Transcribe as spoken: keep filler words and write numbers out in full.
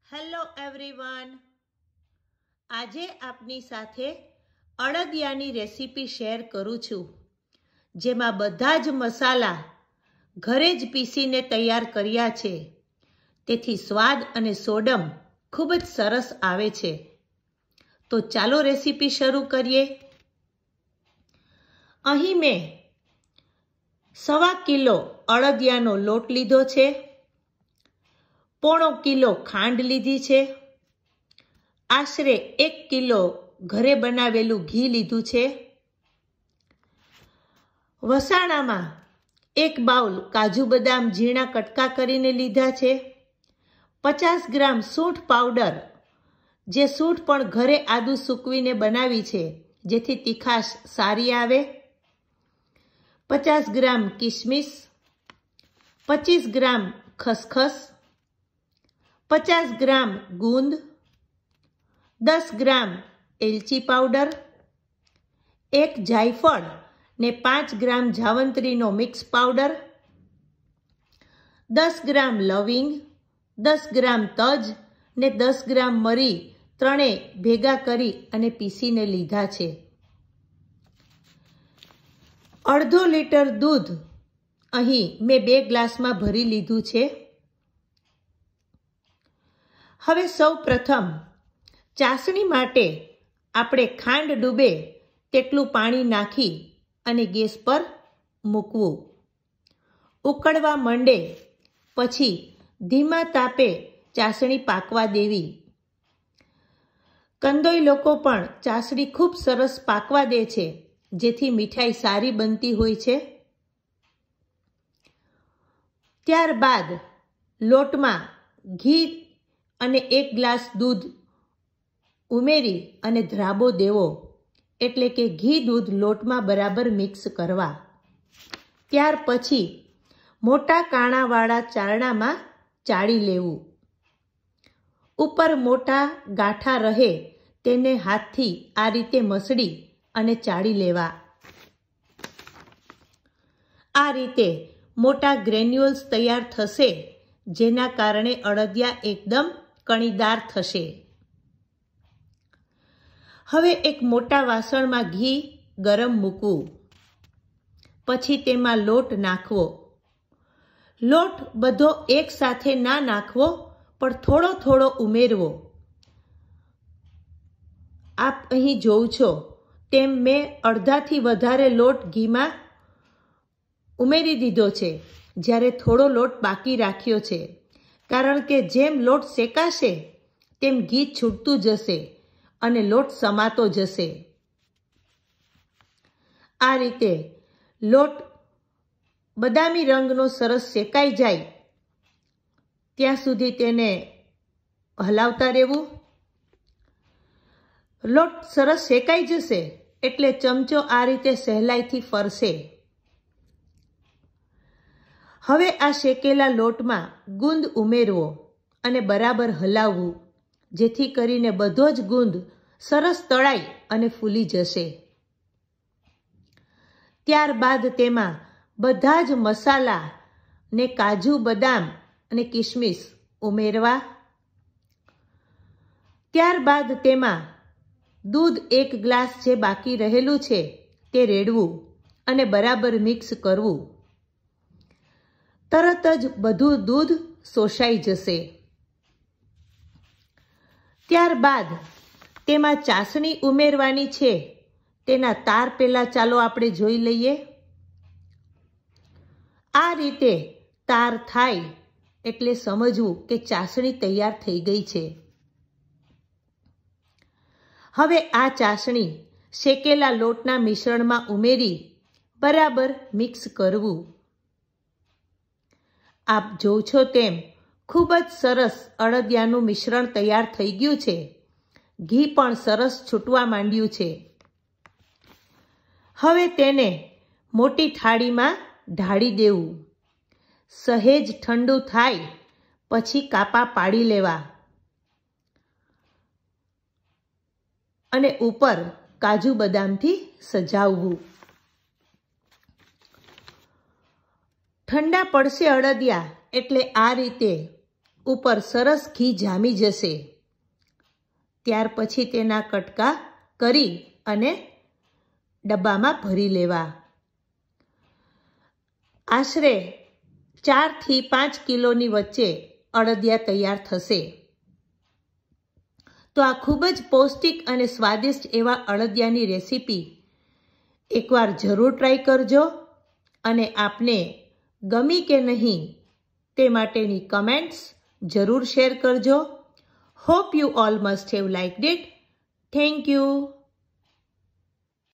Hello everyone, આજે આપની સાથે અડદિયાની રેસીપી શેર કરું છું, જેમાં બધા જ મસાલા ઘરે જ પીસીને તૈયાર કર્યા છે, તેથી સ્વાદ અને સોડમ ખૂબ જ સરસ આવે છે. તો ચાલો રેસીપી શરૂ કરીએ. અહીં મેં સવા કિલો અડદિયાનો લોટ લીધો છે, પોણો કિલો ખાંડ લીધી છે, આશરે એક કિલો ઘરે બનાવેલું ઘી લીધું છે, વસાણામાં એક બાઉલ કાજુ બદામ ઝીણા કટકા કરીને લીધા છે, પચાસ ગ્રામ સૂંઠ પાવડર, જે સૂંઠ પણ ઘરે આદુ સૂકવીને બનાવી છે જેથી તીખાશ સારી આવે, પચાસ ગ્રામ કિસમિસ, પચીસ ગ્રામ ખસખસ, પચાસ ગ્રામ ગુંદ, દસ ગ્રામ એલચી પાવડર, એક જાયફળ ને પાંચ ગ્રામ જાવંત્રીનો મિક્સ પાવડર, દસ ગ્રામ લવિંગ, દસ ગ્રામ તજ ને દસ ગ્રામ મરી ત્રણેય ભેગા કરી અને પીસીને લીધા છે. અડધો લીટર દૂધ અહીં મેં બે ગ્લાસમાં ભરી લીધું છે. હવે સૌ પ્રથમ ચાસણી માટે આપણે ખાંડ ડૂબે તેટલું પાણી નાખી અને ગેસ પર મૂકવું. ઉકળવા માંડે પછી ધીમા તાપે ચાસણી પાકવા દેવી. કંદોઈ લોકો પણ ચાસણી ખૂબ સરસ પાકવા દે છે, જેથી મીઠાઈ સારી બનતી હોય છે. ત્યારબાદ લોટમાં ઘી અને એક ગ્લાસ દૂધ ઉમેરી અને ધ્રાબો દેવો, એટલે કે ઘી દૂધ લોટમાં બરાબર મિક્સ કરવા. ત્યાર પછી મોટા કાણાવાળા ચારણામાં ચાળી લેવું. ઉપર મોટા ગાંઠા રહે તેને હાથથી આ રીતે મસળી અને ચાળી લેવા. આ રીતે મોટા ગ્રેન્યુલ્સ તૈયાર થશે, જેના કારણે અડદિયા એકદમ કણીદાર થશે. હવે એક મોટા વાસણમાં ઘી ગરમ મૂકવું. પછી તેમાં લોટ નાખવો. લોટ બધો એક સાથે ના નાખવો, પણ થોડો થોડો ઉમેરવો. આપ અહીં જોઉં છો તેમ મેં અડધાથી વધારે લોટ ઘીમાં ઉમેરી દીધો છે, જ્યારે થોડો લોટ બાકી રાખ્યો છે, કારણ કે જેમ લોટ શેકાશે તેમ ઘી છૂટતું જશે અને લોટ સમાતો જશે. આ રીતે લોટ બદામી રંગનો સરસ શેકાઈ જાય ત્યાં સુધી તેને હલાવતા રહેવું. લોટ સરસ શેકાઈ જશે એટલે ચમચો આ રીતે સહેલાઈથી ફરશે. હવે આ શેકેલા લોટમાં ગુંદ ઉમેરવો અને બરાબર હલાવવું, જેથી કરીને બધો જ ગુંદ સરસ તળાઈ અને ફૂલી જશે. ત્યારબાદ તેમાં બધા જ મસાલા ને કાજુ બદામ અને કિસમિસ ઉમેરવા. ત્યારબાદ તેમાં દૂધ એક ગ્લાસ જે બાકી રહેલું છે તે રેડવું અને બરાબર મિક્સ કરવું. તરત જ બધું દૂધ શોષાઈ જશે. ત્યારબાદ તેમાં ચાસણી ઉમેરવાની છે, તેના તાર પહેલા ચાલો આપણે જોઈ લઈએ. આ રીતે તાર થાય એટલે સમજવું કે ચાસણી તૈયાર થઈ ગઈ છે. હવે આ ચાસણી શેકેલા લોટના મિશ્રણમાં ઉમેરી બરાબર મિક્સ કરવું. આપ જોવો છો તેમ ખૂબ જ સરસ અડદિયાનું મિશ્રણ તૈયાર થઈ ગયું છે. ઘી પણ સરસ છૂટવા માંડ્યું છે. હવે તેને મોટી થાળીમાં ઢાળી દેવું. સહેજ ઠંડુ થાય પછી કાપા પાડી લેવા અને ઉપર કાજુ બદામથી સજાવવું. ઠંડા પડશે અડદિયા એટલે આ રીતે ઉપર સરસ ઘી જામી જશે. ત્યાર પછી તેના કટકા કરી અને ડબ્બામાં ભરી લેવા. આશરે ચારથી પાંચ કિલોની વચ્ચે અડદિયા તૈયાર થશે. તો આ ખૂબ જ પૌષ્ટિક અને સ્વાદિષ્ટ એવા અડદિયાની રેસીપી એકવાર જરૂર ટ્રાય કરજો અને આપને ગમી કે નહીં તે માટેની કમેન્ટ્સ જરૂર શેર કરજો. Hope you all must have liked it. Thank you.